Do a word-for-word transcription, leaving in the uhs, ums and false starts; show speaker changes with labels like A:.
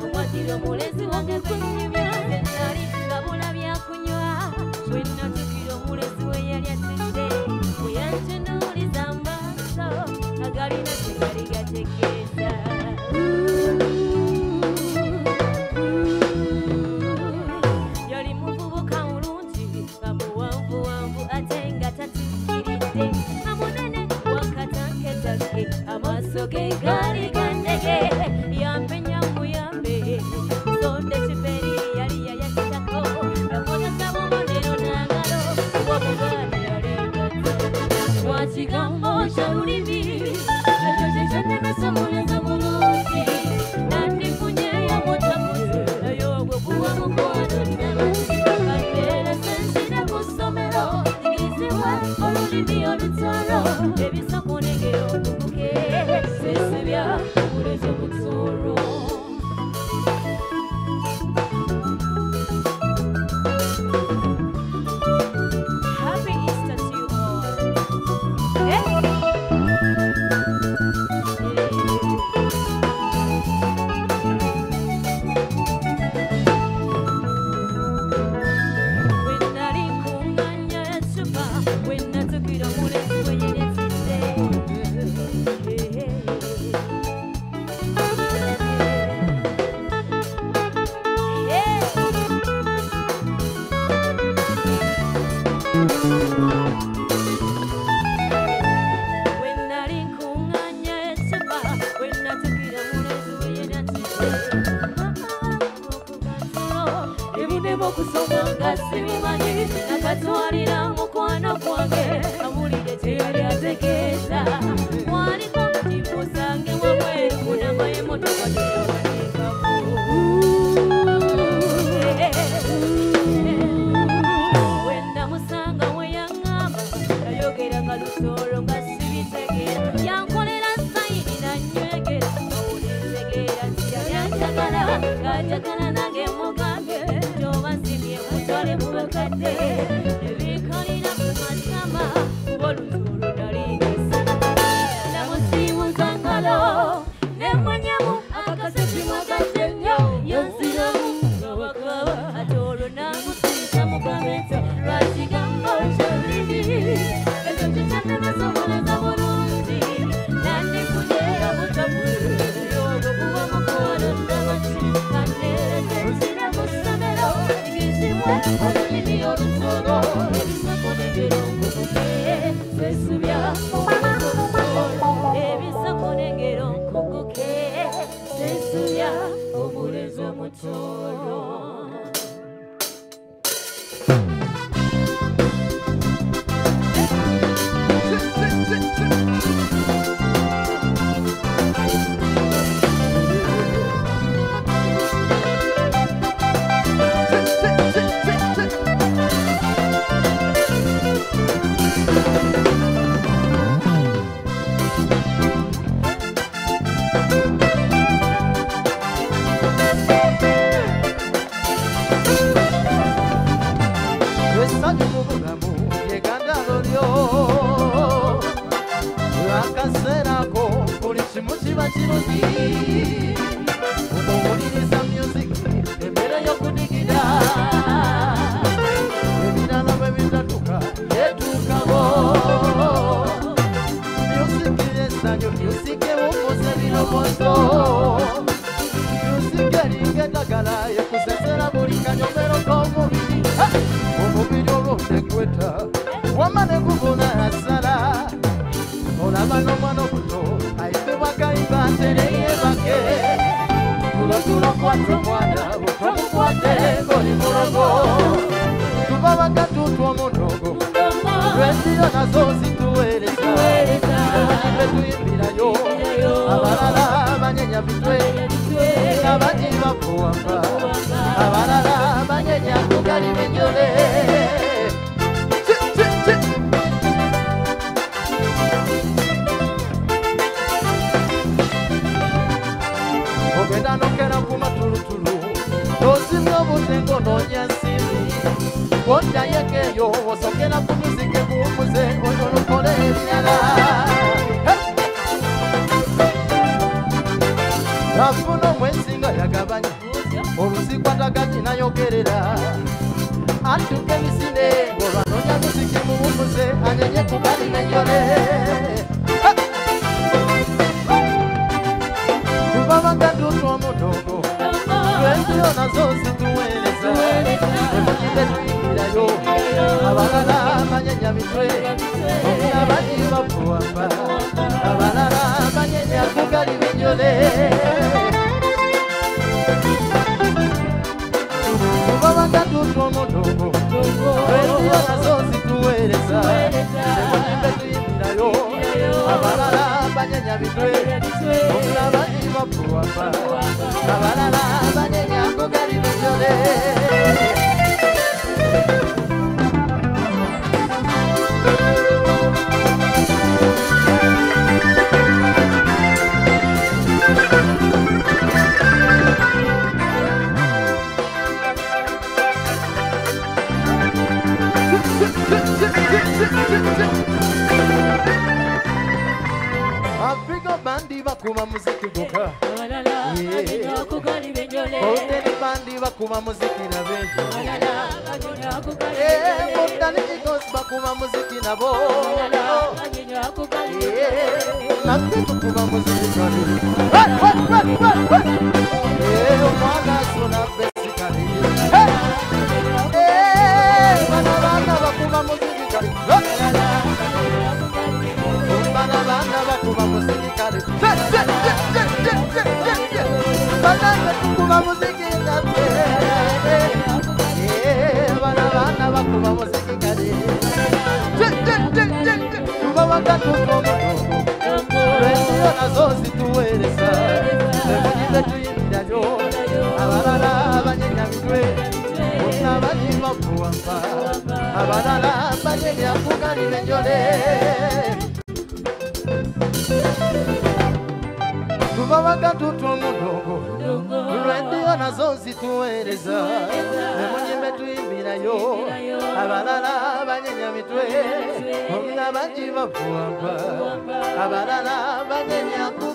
A: Wakiro mulezi wange kwenyumya nali ngabula byakunywa bwenna tukiro mulezi we yali atidde weyantunuuliza amaaso agalina tegali gategeeza yali muvubuka mulungi nga muwanvuwanvu ate nga tatuukiridde amunene wakatanketanke amaaso ge gaali gandege yampenya muyambe sonde kiperi yali yayakitako yakozesa bubonero n'angalo wabuganda yalengaza wakigambo kya lulimi ekyo kyekyannemesa muleza bulungi nandifunyeyo mutamuze nayo ogwo kuwa mukwano nnamasi kakeera sensire ku ssomero igizibwa olulimi olutalo ebisoko negero okubuke sesibya obulezi obutoro Happy Easter to you all. Eh? Nakatwalira mukwano gwange amulire teyali ategeeza mwaliko timusange wabweru kunama emotoka teyawanikaku wenda musanga weyaŋŋamba nayogeranga lusoolo nga sibitegeera yankolera sayini nanywegera awulintegeera nti yali anjagala ng'anjagala nange mugambe njoba nsibye mutwale mu bakadde ebikalira ku matama kuba olusoolo nalingisa namusiibuza ngalo nemmanyamu akakasetimu agadde nnyo yanziramu nga bakaba ate olwo namusiisa mugambe nti lwakigambo kyolulimi ekyo kyekyannemesa obuleza bulungi nandifunyeyo butamuze ogwo kuba mukwano nnamasi kandeereze nsira mu ssomero igizibwa olulimi olutolo ebisoko negero nkubuke sesubya obulezi obutolo ebisoko negero nkubuke sesubya obulezi omutolo wamane kubona asala olaba n'omwana obuto ayitibwa kayiba ntereye bake tulotulo kwata omwana butomukwate ng'oli mulogo tuba bakatutwa omunogo lwensiro nazo zituweereza betuyimbirayo abalala banyenya bitwe abandi bafuwamba abalala banyenya kugali benjole ogenda nokera ku matulutulu nosimya obutengo noonya nsimbi woddayekeeyo osokera ku muzike guwumuze oyo lukole ebirala afuna omwensi nga yagabanya olusikwata gati nayogerera atuke misine olwanonya muziki muwumuze anyenye kugali menyole tubabanga tutu omudogo lwenziro nazo zituweereza emukinde tuyingirayo abalala manyenya mitwe abandi bafuwamba abalala manyenya kugali menyole tubabanga tutu omudogo lwenziro nazo zituweereza emukinde tuyingirayo abalala manyenya mitwe abandi bafuwamba abalala manyenya kugali menyole Afrika bandi bakuma muziki goka Oteni bandi bakuma muziki na benjo Motani Eagles bakuma muziki na bo Nakti bakuma muziki kari Omwana suna besi kari Bana bana bakuma muziki kari Bana bana bakuma muziki kari Bana bakuma muziki kari Bana bana bakuma muziki kari Tubabanga tukomodogo Lwenziro nazo zituweereza Emukinde tuyingirayo abalala banyenya mitwe abandi bafuwamba abalala banyenya kugali menyole tubabanga tutu omudogo lwenziro nazo zituweereza emunyimbe tuyimbirayo abalala banyenya mitwe abandi bafuwamba abalala banyenya